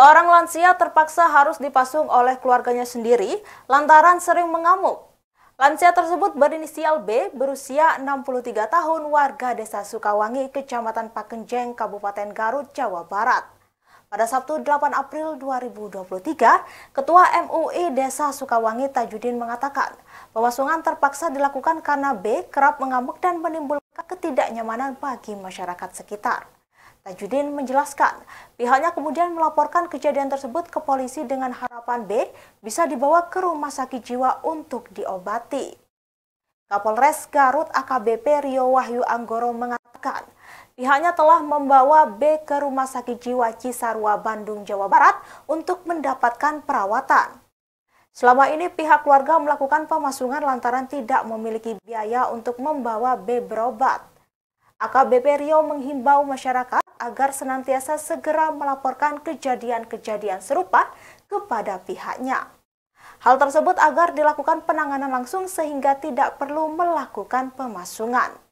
Seorang lansia terpaksa harus dipasung oleh keluarganya sendiri lantaran sering mengamuk. Lansia tersebut berinisial B, berusia 63 tahun, warga Desa Sukawangi, Kecamatan Pakenjeng, Kabupaten Garut, Jawa Barat. Pada Sabtu 8 April 2023, Ketua MUI Desa Sukawangi Tajudin mengatakan pemasungan terpaksa dilakukan karena B kerap mengamuk dan menimbulkan ketidaknyamanan bagi masyarakat sekitar. Tajudin menjelaskan, pihaknya kemudian melaporkan kejadian tersebut ke polisi dengan harapan B bisa dibawa ke rumah sakit jiwa untuk diobati. Kapolres Garut AKBP Rio Wahyu Anggoro mengatakan, pihaknya telah membawa B ke Rumah Sakit Jiwa Cisarua, Bandung, Jawa Barat untuk mendapatkan perawatan. Selama ini pihak keluarga melakukan pemasungan lantaran tidak memiliki biaya untuk membawa B berobat. AKBP Rio menghimbau masyarakat agar senantiasa segera melaporkan kejadian-kejadian serupa kepada pihaknya. Hal tersebut agar dilakukan penanganan langsung sehingga tidak perlu melakukan pemasungan.